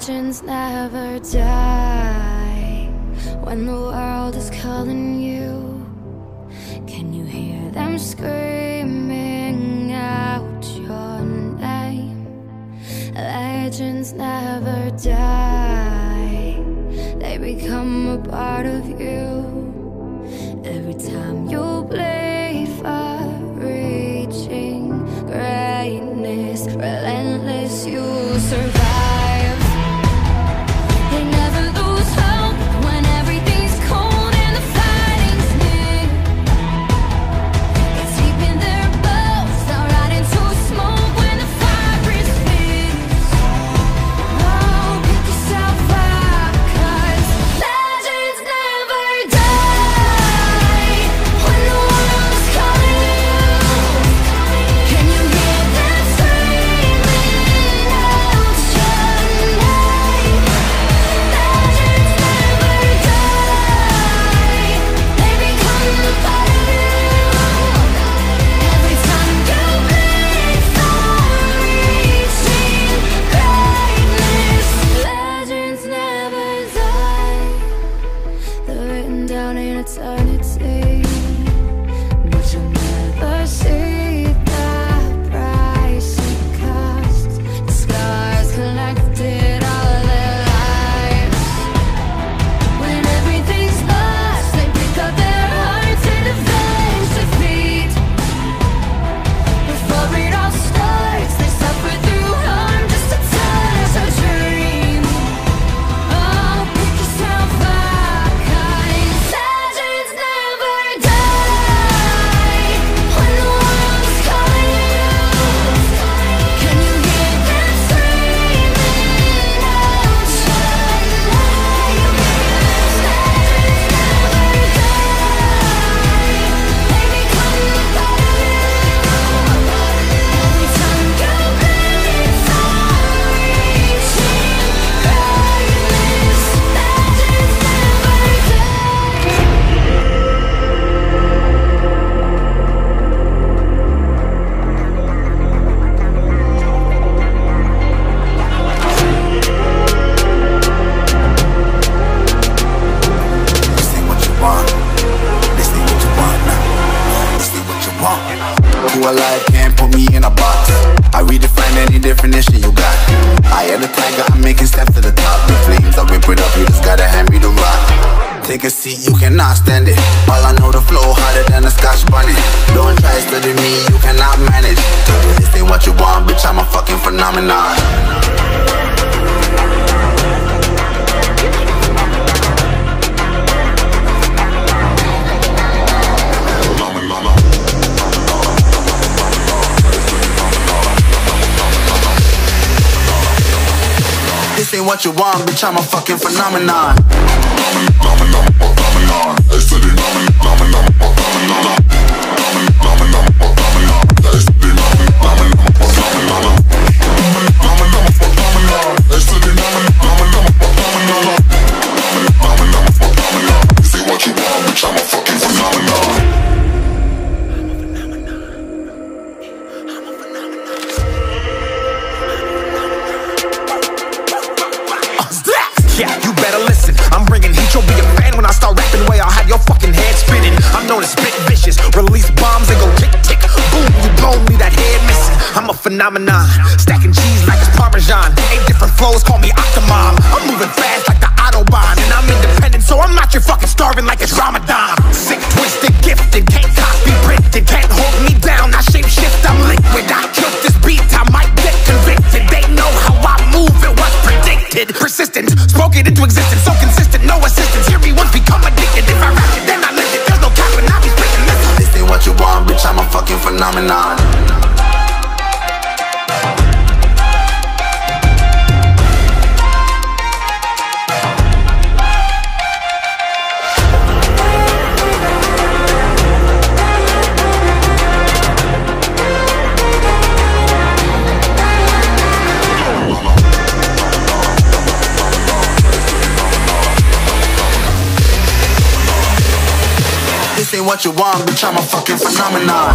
Legends never die. When the world is calling you, can you hear them screaming out your name? Legends never die. They become a part of you. Every time you bleed for reaching greatness, relentless, you survive. They never lose hope when everything's cold and the fighting's near. It's deep in their bones, they'll ride into smoke when the fire is fierce. Oh, pick yourself up, 'cause legends never die. When the world is calling you, can you hear them screaming out your name? Legends never die. They become a part of you. Every time you bleed for reaching greatness, legends never die. They're written down in eternity, but you'll never see the price it costs. The scars collected all their lives. When everything's lost, they pick up their hearts and avenge defeat. Before it all starts, they suffer through harm just to touch a dream. Oh, pick yourself up, 'cause legends never die. When the world is calling you, can you hear them screaming out your name? Legends never die. They become a part of you. Every time you bleed for reaching greatness, legends never This ain't what you want. This ain't what you want now. This ain't what you want. Who alive can't put me in a box. I redefine any definition you got. I am the tiger, I'm making steps to the top. The flames, I whip it up, you just gotta hand me the rock. Take a seat, you cannot stand it. All I know, the flow harder than a Scotch bunny. Don't try study me, you cannot manage. This ain't what you want, bitch, I'm a fucking phenomenon. This ain't what you want, bitch, I'm a fucking phenomenon. Yeah, you better listen. I'm bringing heat, you'll be a fan when I start rapping. Way I'll have your fucking head spinning. I'm known as spit vicious, release bombs and go tick tick boom. You blow me that head missing. I'm a phenomenon, stacking cheese like it's Parmesan. 8 different flows, call me Octomom. I'm moving fast like the Autobahn, and I'm independent, so I'm not your fucking starving like it's Ramadan. Sick, twisted, gifted, can't copy, printed, can't hold me down. I shape shift, I'm liquid. I killed this beat, I might get convicted. They know how I move, it was predicted. Persistent, spoke it into existence, so consistent, no assistance. Hear me once, become addicted. If I rap it, then I live it. There's no cap when I be spitting this. This ain't what you want, bitch, I'm a fucking phenomenon. This ain't what you want, bitch, I'm a fucking phenomenon.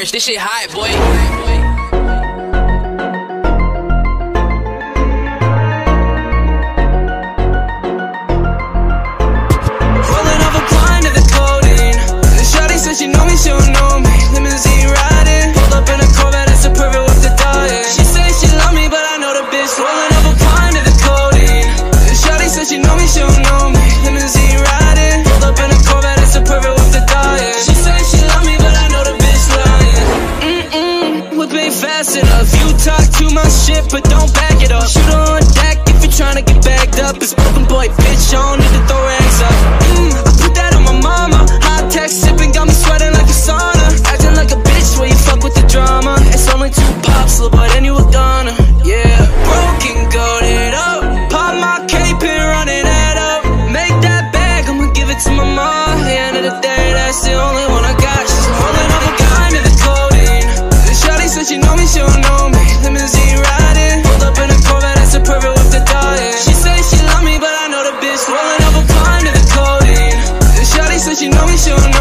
Merch, this shit hot, boy. She know me, she don't know me. Limousine riding, pulled up in a Corvette, that's a perfect with the diet. She say she love me, but I know the bitch rolling up a pint of the codeine. Shawty said she know me, she don't know me. Limousine riding, pulled up in a Corvette, that's a perfect with the diet. She say she love me, but I know the bitch lying. Whip ain't fast enough. You talk too much shit, but don't back it up. Shoot her on deck if you're trying to get bagged up. It's broken boy, bitch, I don't need to throw rags up. I put that on my mama. High tech sipping, got me sweating like a sauna. Acting like a bitch where you fuck with the drama. It's only 2 pops, little boy, then you a goner. Yeah, broken, goated up. Pop my cape and run it up. Make that bag, I'ma give it to my mom. At the end of the day, that's the only one I got. She's holding up a gun to the codeine. Shawty said she know me, she don't know me. Limousine riding, pulled up in a Corvette, that's a perfect with the diet. She say she love me, but I know the bitch rolling up a pint of the codeine. Shawty said she know me, she don't know me.